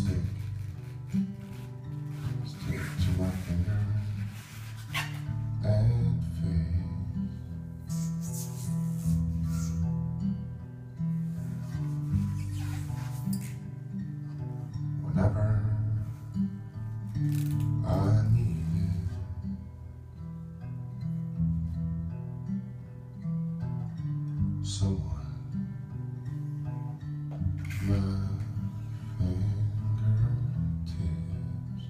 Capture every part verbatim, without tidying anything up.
stick, stick to my finger and face. Whenever I need it, someone. My fingertips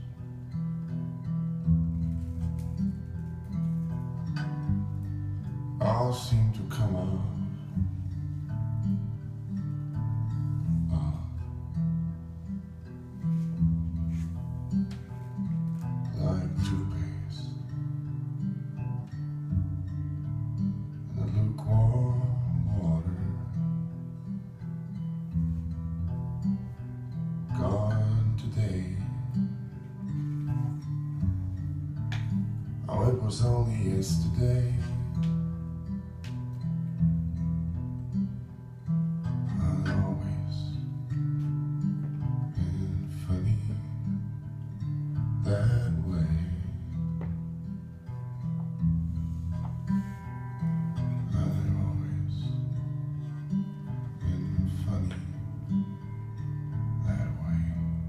all seem to come off, off like toothpaste in the lukewarm water. Gone today. Oh, it was only yesterday. I've always been funny that way. I've always been funny that way.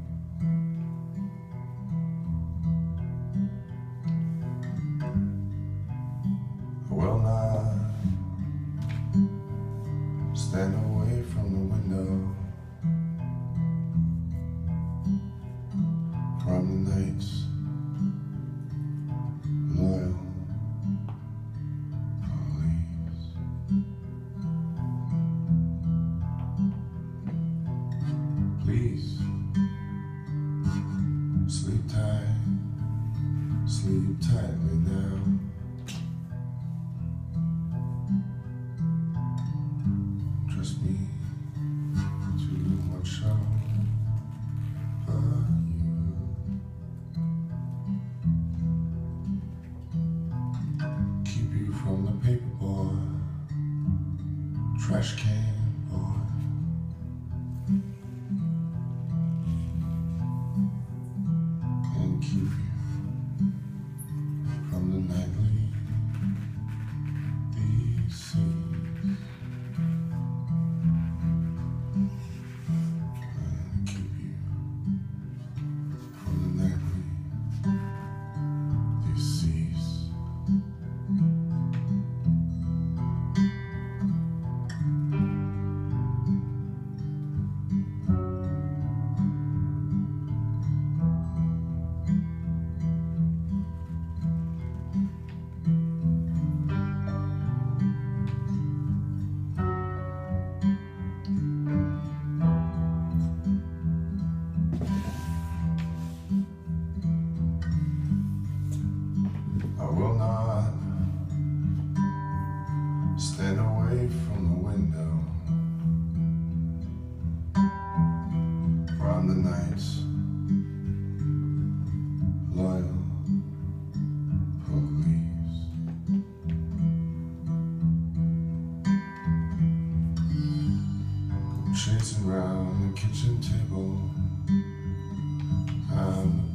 I will not stand away from the window, from the night's loyal police. Please sleep tight, sleep tightly now. Trust me, too much over you. Keep you from the paper boy, trash can boy. And keep you from the nightly disease. And keep you from the nightly disease. I will not stand away from the window, from the night's loyal police. Go chasing round the kitchen table. I'm